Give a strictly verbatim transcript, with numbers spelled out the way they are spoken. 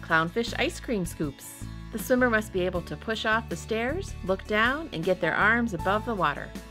Clownfish ice cream scoops. The swimmer must be able to push off the stairs, look down, and get their arms above the water.